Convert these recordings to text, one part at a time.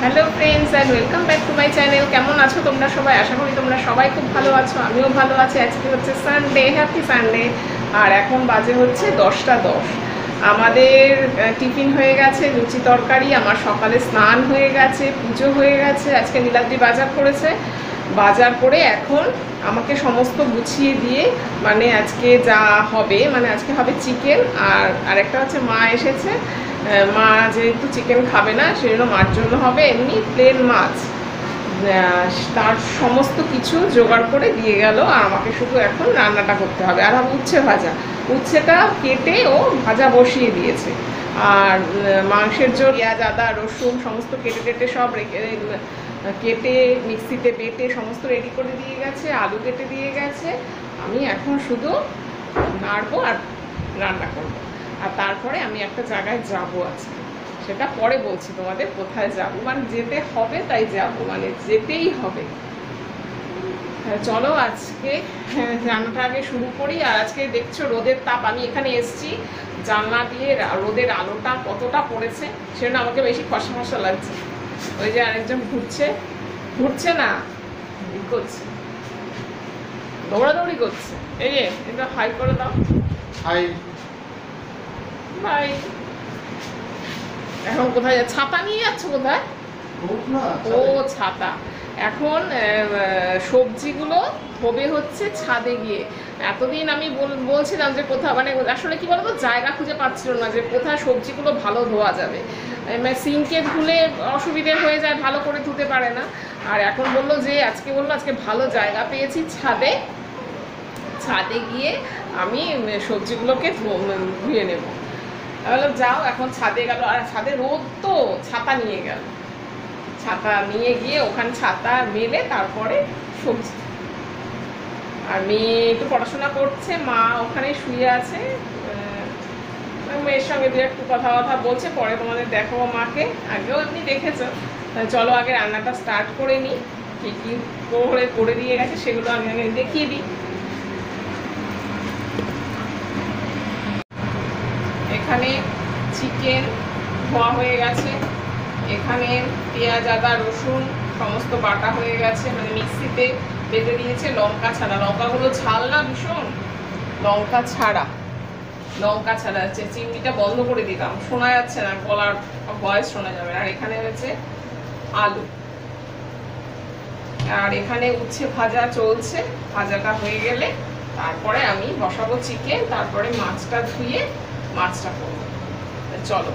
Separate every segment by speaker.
Speaker 1: Hello friends and welcome back to my channel. কেমন আছো তোমরা সবাই? আশা করি তোমরা সবাই খুব ভালো আছো, আমিও ভালো আছি। আজকে হচ্ছে সানডে, হ্যাপি সানডে। আর এখন বাজে হচ্ছে 10টা 10। আমাদের টিফিন হয়ে গেছে, লুচি তরকারি। আমার সকালে স্নান হয়ে গেছে, পুজো হয়ে গেছে। আজকে নীলাদ্রি বাজার করেছে, বাজার করে এখন আমাকে সমস্ত গুছিয়ে দিয়ে, মানে আজকে যা হবে, মানে আজকে হবে চিকেন। আর আরেকটা হচ্ছে মা এসেছে, মা যেহেতু চিকেন খাবে না সেজন্য মার জন্য হবে এমনি প্লেন মাছ। তার সমস্ত কিছু জোগাড় করে দিয়ে গেল, আর আমাকে শুধু এখন রান্নাটা করতে হবে। আর উচ্ছে ভাজা, উচ্ছেটা কেটে ও ভাজা বসিয়ে দিয়েছে। আর মাংসের জন্য পেঁয়াজ আদা রসুন সমস্ত কেটে কেটে সব কেটে মিক্সিতে বেটে সমস্ত রেডি করে দিয়ে গেছে, আলু কেটে দিয়ে গেছে। আমি এখন শুধু নাড়বো আর রান্না করবো। আর তারপরে আমি একটা জায়গায় যাব আজকে, সেটা পরে বলছি তোমাদের কোথায় যাব। মানে যেতে হবে তাই যাব, মানে যেতেই হবে। চলো আজকে রান্নাটা আগে শুরু করি। আর আজকে দেখছো রোদের তাপ, আমি এখানে এসছি জানলা দিয়ে, রোদের আলোটা কতটা পড়েছে সেজন্য আমাকে বেশি খসা খসা লাগছে। ওই যে আরেকজন ঘুরছে, ঘুরছে না করছে, দৌড়াদৌড়ি করছে। এই যে এটা হাই করে দাও।
Speaker 2: হাই
Speaker 1: ভাই এখন কোথায় যাচ্ছে? ছাতা নিয়ে যাচ্ছে কোথায়? ও ছাতা। এখন সবজিগুলো ধোবে হচ্ছে ছাদে গিয়ে। এতদিন আমি বলছিলাম যে কোথাও, মানে আসলে কি বলতো, জায়গা খুঁজে পাচ্ছিল না যে কোথায় সবজিগুলো ভালো ধোয়া যাবে। সিঙ্কে ধুলে অসুবিধে হয়ে যায়, ভালো করে ধুতে পারে না। আর এখন বললো যে আজকে ভালো জায়গা পেয়েছি ছাদে, ছাদে গিয়ে আমি সবজিগুলোকে ধুয়ে নেব। তাহলে যাও, এখন ছাদে গেল। আর ছাদে রোদ তো, ছাতা নিয়ে গেল। ছাতা নিয়ে গিয়ে ওখানে ছাতা মেলে তারপরে সবজি। আর মেয়ে একটু পড়াশোনা করছে, মা ওখানে শুয়ে আছে। মেয়ের সঙ্গে দু একটু কথা বলছে, পরে তোমাদের দেখাবো মাকে। আগেও এমনি দেখেছো। চলো আগে রান্নাটা স্টার্ট করে নিই। কী কী করে দিয়ে গেছে সেগুলো আমি আগে দেখিয়ে দিই। এখানে চিকেন ধোয়া হয়ে গেছে, এখানে পেঁয়াজ আদা রসুন সমস্ত বাটা হয়ে গেছে, মানে মিক্সিতে বেটে দিয়েছে। লঙ্কা ছাড়া, লঙ্কাগুলো ঝাল না ভীষণ, লঙ্কা ছাড়া হচ্ছে। চিংড়িটা বন্ধ করে দিলাম, শোনা যাচ্ছে না, গলার ভয়েস শোনা যাবে। আর এখানে হচ্ছে আলু, আর এখানে উচ্ছে ভাজা চলছে। ভাজাটা হয়ে গেলে তারপরে আমি বসাবো চিকেন, তারপরে মাছটা ধুয়ে মাছটা করবো। চলো।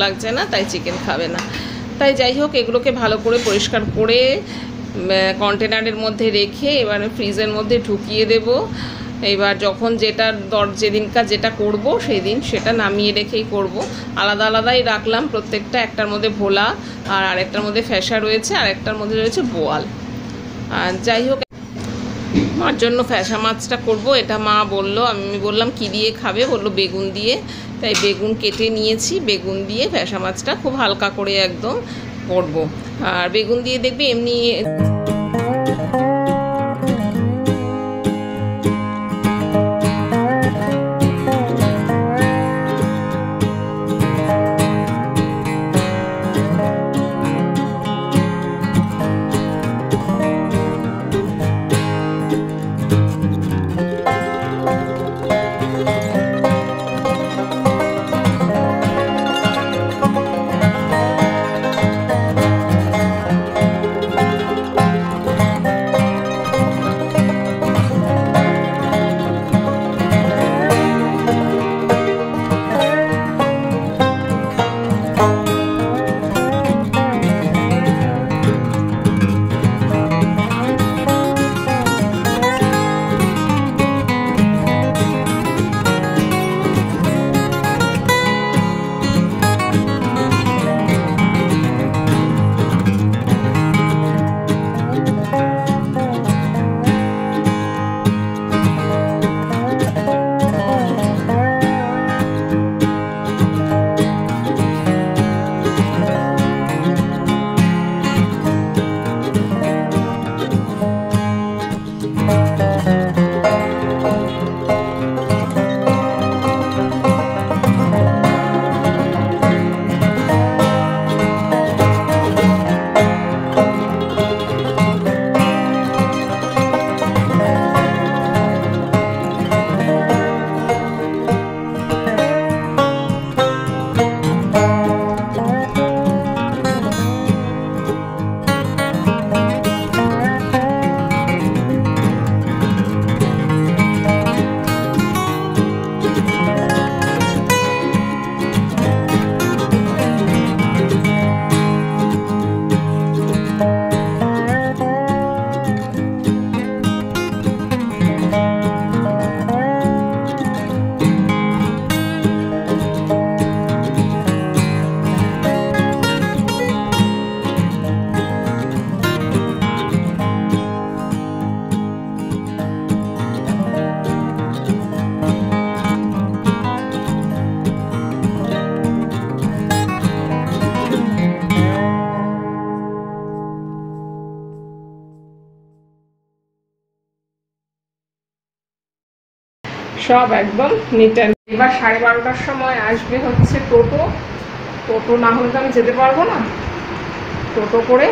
Speaker 1: লাগছে না, তাই চিকেন খাবে না। তাই যাই হোক, এগুলোকে ভালো করে পরিষ্কার করে কন্টেনারের মধ্যে রেখে এবার ফ্রিজের মধ্যে ঢুকিয়ে দেব। এবার যখন যেদিনকার যেটা করব সেই দিন সেটা নামিয়ে রেখেই করব। আলাদা আলাদাই রাখলাম প্রত্যেকটা। একটার মধ্যে ভোলা আর আরেকটার মধ্যে ফ্যাসা রয়েছে, আর একটার মধ্যে রয়েছে বোয়াল। আর যাই হোক, মার জন্য ফ্যাসা মাছটা করব। এটা মা বলল, আমি বললাম কি দিয়ে খাবে, বললো বেগুন দিয়ে। তাই বেগুন কেটে নিয়েছি, বেগুন দিয়ে ফ্যাসা মাছটা খুব হালকা করে একদম করব। আর বেগুন দিয়ে দেখবে এমনি সব একদম নিট অ্যান্ড। এবার 12:30টার সময় আসবে হচ্ছে টোটো। টোটো না হলে তো আমি যেতে পারবো না। টোটো করে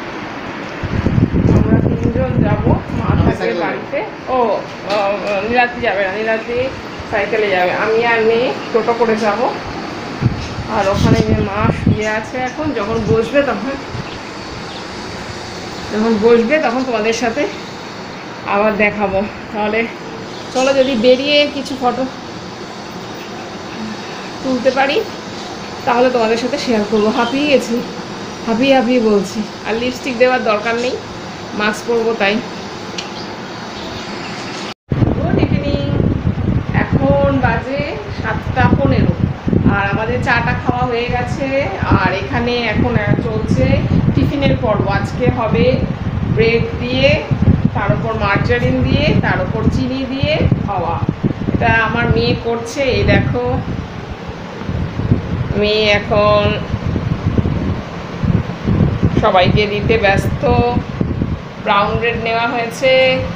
Speaker 1: আমরা 3 জন যাবো। মা থাকবে বাড়িতে। ও নীলাদ্রি যাবে না, নীলাদ্রি সাইকেলে যাবে। আমি আর মেয়ে টোটো করে যাব। আর ওখানে মা শুয়ে আছে এখন। যখন বসবে তখন তোমাদের সাথে আবার দেখাবো। তাহলে চলো, যদি বেরিয়ে কিছু ফটো তুলতে পারি তাহলে তোমাদের সাথে শেয়ার করবো। হাঁপিয়ে বলছি। আর লিপস্টিক দেওয়ার দরকার নেই, মাস্ক পরবো তাই। Good evening. এখন বাজে 7:15 আর আমাদের চাটা খাওয়া হয়ে গেছে। আর এখানে এখন চলছে টিফিনের পর্ব। আজকে হবে ব্রেড দিয়ে, তার উপর মার্জারিন দিয়ে, তার উপর চিনি দিয়ে খাওয়া। এটা আমার মেয়ে করছে। এই দেখো, মেয়ে এখন সবাইকে দিতে ব্যস্ত। ব্রাউন ব্রেড নেওয়া হয়েছে,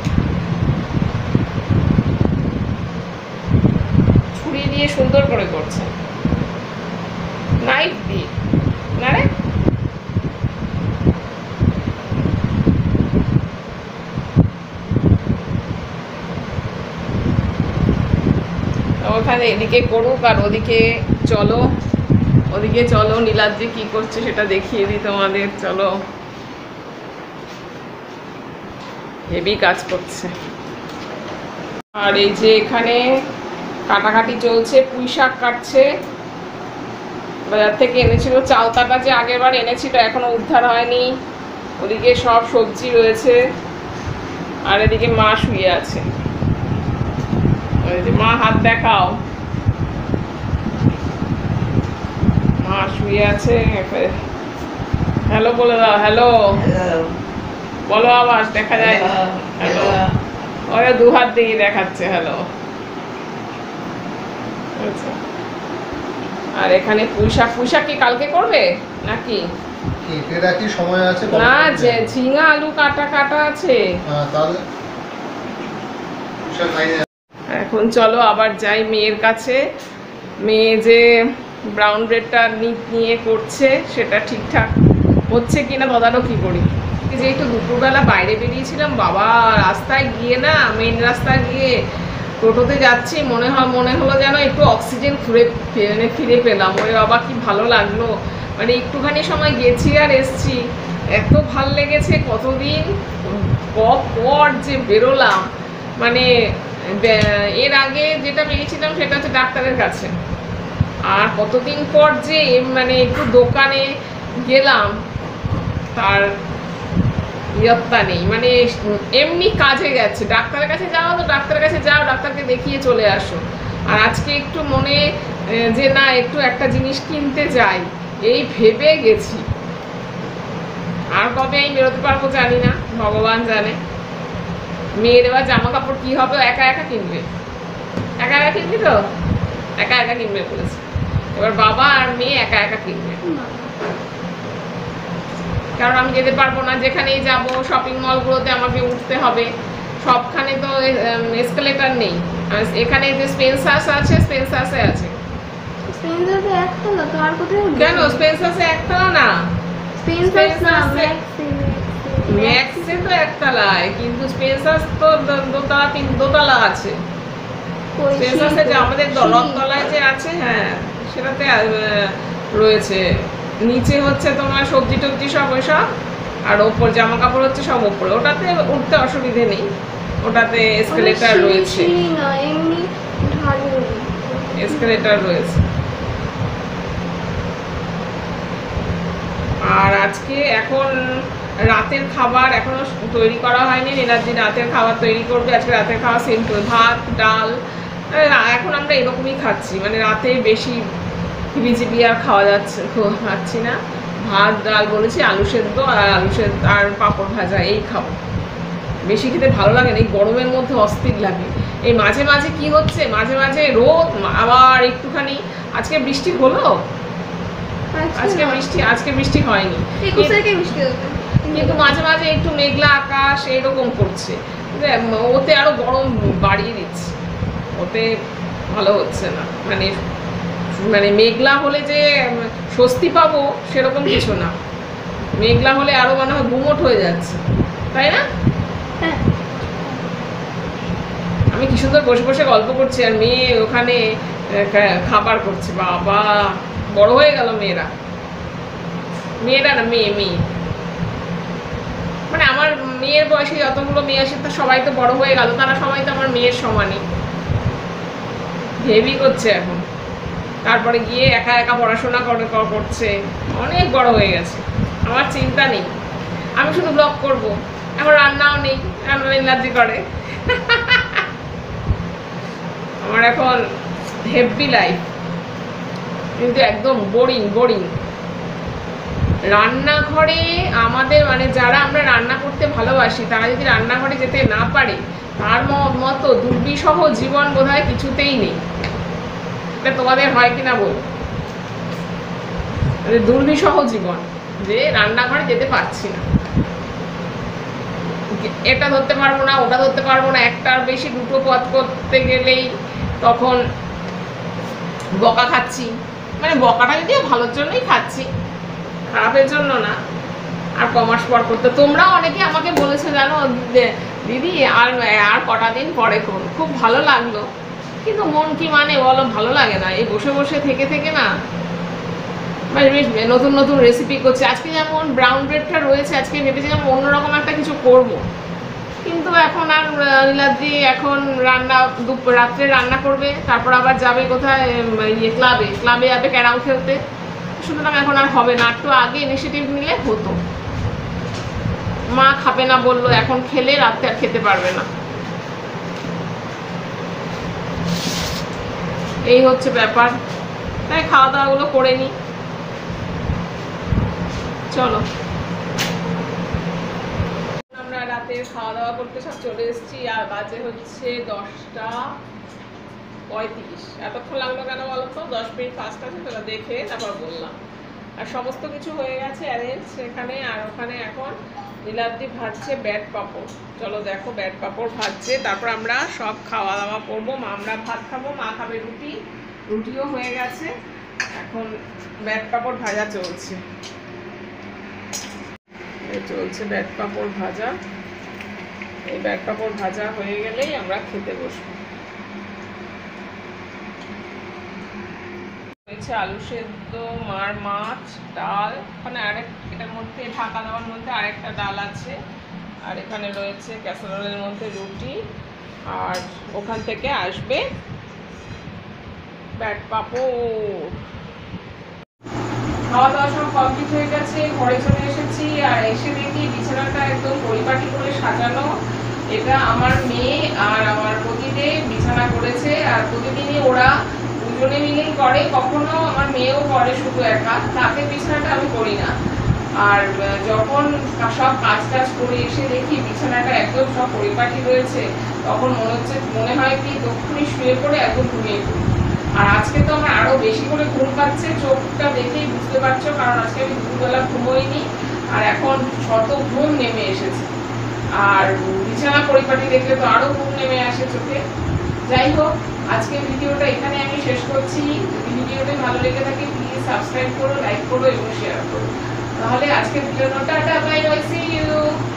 Speaker 1: ছুরি দিয়ে সুন্দর করে করছে, নাইফ দিয়ে না রে। ওখানে এদিকে করুক আর ওদিকে চলো নীলাদ্রি কি করছে সেটা দেখিয়ে দিই তোমাদের। চলো, হেভি কাজ করছে। আর এই যে এখানে কাটাকাটি চলছে, পুঁই শাক কাটছে। বাজার থেকে এনেছিল। চালতাটা যে আগেরবার এনেছিল এখনো উদ্ধার হয়নি। ওদিকে সব সবজি রয়েছে, আর এদিকে মা শুয়ে আছে। মা হাত দেখাও, মা শুয়ে আছে। হ্যালো বলে দাও, হ্যালো বলো, আওয়াজ দেখা যায়। হ্যালো, ওরা দু হাত দিয়ে দেখাচ্ছে হ্যালো। আর এখানে পুঁইশাক কি কালকে করবে নাকি? না, যে ঝিঙা আলু কাটা আছে। এখন চলো আবার যাই মেয়ের কাছে। মেয়ে যে ব্রাউন ব্রেডটা নিয়ে করছে সেটা ঠিকঠাক হচ্ছে কিনা তদারকি করি। যে একটু দুপুরবেলা বাইরে বেরিয়েছিলাম, বাবা রাস্তায় গিয়ে না, মেন রাস্তায় গিয়ে টোটোতে যাচ্ছি, মনে হলো যেন একটু অক্সিজেন ফিরে পেলাম। ওরে বাবা কি ভালো লাগলো, মানে একটুখানি সময় গেছি আর এসছি, এত ভাল লেগেছে। কতদিন পর যে বেরোলাম, মানে এর আগে যেটা বেরিয়েছিলাম সেটা হচ্ছে ডাক্তারের কাছে, আর কতদিন পর যে মানে একটু দোকানে গেলাম তার ইয়ত্তা নেই। মানে এমনি কাজে গেছে, ডাক্তারের কাছে যাও তো ডাক্তারের কাছে যাও, ডাক্তারকে দেখিয়ে চলে আসো। আর আজকে একটু মনে যে না একটু একটা জিনিস কিনতে যাই, এই ভেবে গেছি। আর কবে আমি বেরোতে পারবো জানি না, ভগবান জানে। মেয়ের এবার জামা কাপড় কি হবে, একা একা কিনবে, একা একা কিনবি তো, একা একা কিনবে বলেছে। এবার বাবা আর মেয়ে একা একা কিনবে, কারণ আমি যেতে পারবো না। যেখানেই যাব শপিং মলগুলোতে আমাকে উঠতে হবে, সবখানে তো এসকেলেটর নেই। এখানে যে স্পেন্সার্স আছে, স্পেন্সার্সে আছে।
Speaker 2: স্পেন্সার্সে একতলা তো, আর কোথায়?
Speaker 1: কেন স্পেন্সার্সে একতলা না? ম্যাক্সে তো একতলায়, কিন্তু স্পেন্সার্স তো দোতলা আছে। স্পেন্সার্সে যে আমাদের দলতলায় যে আছে, হ্যাঁ সেটাতে রয়েছে। নিচে হচ্ছে তোমার সবজি টবজি সব ওইসব, আর ওপর জামা কাপড় হচ্ছে সব ওপরে। ওটাতে উঠতে অসুবিধে নেই, ওটাতে এসকেলেটর রয়েছে, এসকেলেটর রয়েছে। আর আজকে এখন রাতের খাবার এখনো তৈরি করা হয়নি। এনার্জি রাতের খাবার তৈরি করবে। আজকে রাতের খাওয়া সিম্পল, ভাত ডাল। এখন আমরা এরকমই খাচ্ছি, মানে রাতে বেশি হিবিজিবি আর খাচ্ছি না। ভাত ডাল বলেছি, আলু সেদ্ধ আর পাঁপড় ভাজা, এই খাবো। বেশি খেতে ভালো লাগে না, এই গরমের মধ্যে অস্থির লাগে। এই মাঝে মাঝে কি হচ্ছে, মাঝে মাঝে রোদ, আবার একটুখানি। আজকে বৃষ্টি হলো, আজকে বৃষ্টি হয়নি, কিন্তু মাঝে মাঝে একটু মেঘলা আকাশ এরকম করছে। ওতে আরো গরম বাড়িয়ে দিচ্ছে, ওতে ভালো হচ্ছে না। মানে মেঘলা হলে যে স্বস্তি পাবো সেরকম কিছু না, মেঘলা হলে আরো মনে হয় গুমোট হয়ে যাচ্ছে, তাই না? আমি কি সুন্দর বসে বসে গল্প করছি, আর মেয়ে ওখানে খাবার করছে। বাবা বড় হয়ে গেল মেয়েরা না, মেয়ে মানে আমার মেয়ের বয়সে যতগুলো মেয়ে আসে তা সবাই তো বড় হয়ে গেল, তারা সবাই তো আমার মেয়ের সমানই। হেভি করছে এখন, তারপরে গিয়ে একা একা পড়াশোনা করছে, অনেক বড় হয়ে গেছে। আমার চিন্তা নেই, আমি শুধু ব্লগ করব। আমার রান্নাও নেই, রান্না এনার্জি করে। আমার এখন হেভি লাইফ, কিন্তু একদম বোরিং। রান্নাঘরে আমাদের মানে যারা আমরা রান্না করতে ভালোবাসি, তারা যদি রান্নাঘরে যেতে না পারে, তার মতো দুর্বিষহ জীবন বোধহয় কিছুতেই নেই। এটা তোমাদের হয় কিনা বল, দুর্বিষহ জীবন, যে রান্নাঘরে যেতে পারছি না, এটা ধরতে পারবো না, ওটা ধরতে পারবো না, একটার বেশি দুটো পদ করতে গেলেই তখন বকা খাচ্ছি। মানে বকাটা যদিও ভালোর জন্যই খাচ্ছি, খারাপের জন্য না। আর কমার্স পর করতে তোমরাও অনেকে আমাকে বলেছো জানো, দিদি আর কটা দিন পরে করো, খুব ভালো লাগলো। কিন্তু মন কি মানে বলো, ভালো লাগে না। এই বসে বসে থেকে না, নতুন নতুন রেসিপি করছি। আজকে যেমন ব্রাউন ব্রেডটা রয়েছে, আজকে ভেবেছিলাম অন্যরকম একটা কিছু করব, কিন্তু এখন আর নীলাদ্রি এখন রাত্রে রান্না করবে, তারপর আবার যাবে কোথায়, ক্লাবে যাবে ক্যারাম খেলতে। সুতরাং এখন আর হবে না, একটু আগে ইনিশিয়েটিভ নিলে হতো। মা খাবে না বললো, এখন খেলে রাতে আর খেতে পারবে না, এই হচ্ছে ব্যাপার। তাই খাওয়া দাওয়াগুলো করে নি। চলো, আমরা রাতের খাওয়া দাওয়া করতে সব চলে এসেছি, আর বাজে হচ্ছে 10:35। এতক্ষণ লাগলো কেন বলো তো? 10 মিনিট ফার্স্ট আছে, তোরা দেখে তারপর বললাম। আর সমস্ত কিছু হয়ে গেছে অ্যারেঞ্জ এখানে। আর ওখানে এখন নীলাদ্রি ভাজছে ব্যাট পাঁপড়। চলো দেখো, ব্যাট পাঁপড় ভাজছে, তারপর আমরা সব খাওয়া দাওয়া করবো। আমরা ভাত খাবো, মা খাবে রুটি, রুটিও হয়ে গেছে। এখন ব্যাট পাঁপড় ভাজা চলছে, চলছে ব্যাট পাঁপড় ভাজা। এই ব্যাট পাঁপড় ভাজা হয়ে গেলেই আমরা খেতে বসবো। হয়েছে আলু সেদ্ধ, মার মাছ, ডাল, ওখানে এটার মধ্যে ঢাকা দেওয়ার মধ্যে আরেকটা ডাল আছে, আর এখানে রয়েছে ক্যাসারোলের মধ্যে রুটি, আর ওখান থেকে আসবে ব্যাট পাঁপড়। খাওয়া দাওয়া সব কমপ্লিট হয়ে গেছে, ঘরে চলে এসেছি। আর এসে দেখি বিছানাটা একদম পরিপাটি করে সাজানো। এটা আমার মেয়ে আর আমার পতিদেব বিছানা করেছে, আর প্রতিদিনই ওরা দুজনে মিলেই করে, কখনো আমার মেয়েও করে শুধু একা, তাকে বিছানাটা আমি করি না। আর যখন সব কাজ টাজ করে এসে দেখি বিছানাটা একদম সব পরিপাটি রয়েছে, তখন মনে হয় কি তখনই শুয়ে পড়ে একদম ঘুমিয়ে পড়ি। আর আজকে তো আমার আরো বেশি করে ঘুম পাচ্ছে, চোখটা দেখেই বুঝতে পারছো, কারণ আজকে আমি দুপুরবেলা ঘুমোইনি, আর এখন শত ঘুম নেমে এসেছে। আর বিছানা পরিপাটি দেখলে তো আরো ঘুম নেমে আসে চোখে। যাই হোক, আজকে ভিডিওটা এখানে আমি শেষ করছি। যদি ভিডিওটা ভালো লেগে থাকে প্লিজ সাবস্ক্রাইব করো, লাইক করো এবং শেয়ার করো। তাহলে আজকে ভিডিওটা টাটা, বাই বাই, সি ইউ।